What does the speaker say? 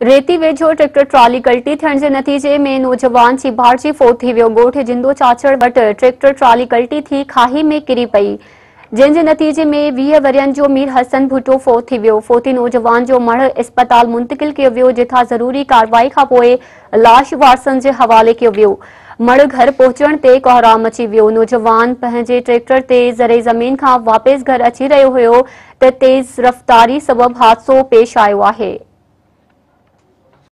रेती वेझो tractor trolley कल्टी थियण जे नतीजे में नौजवान जी भाड़जी फोत थी वियो। ॻोठ जिंदो चाचड़ वटि ट्रैक्टर ट्रॉली कल्टी थी खाही में किरी पई, जंहिंजे नतीजे में 20 वरियनि जो मीर हसन भुट्टो फोत थी वियो। फोती नौजवान जो मढ़ अस्पताल मुंतकिल कयो वियो, जिथां ज़रूरी कार्रवाई खां पोइ लाश वारसनि जे हवाले कयो वियो। मढ़ घर पहुचण ते कोहराम अची वियो। नौजवान पंहिंजे ट्रैक्टर ते ज़रे ज़मीन खां वापसि घर अची रहियो हुयो त तेज़ रफ़्तारी सबबि हादसो पेश आयो आहे।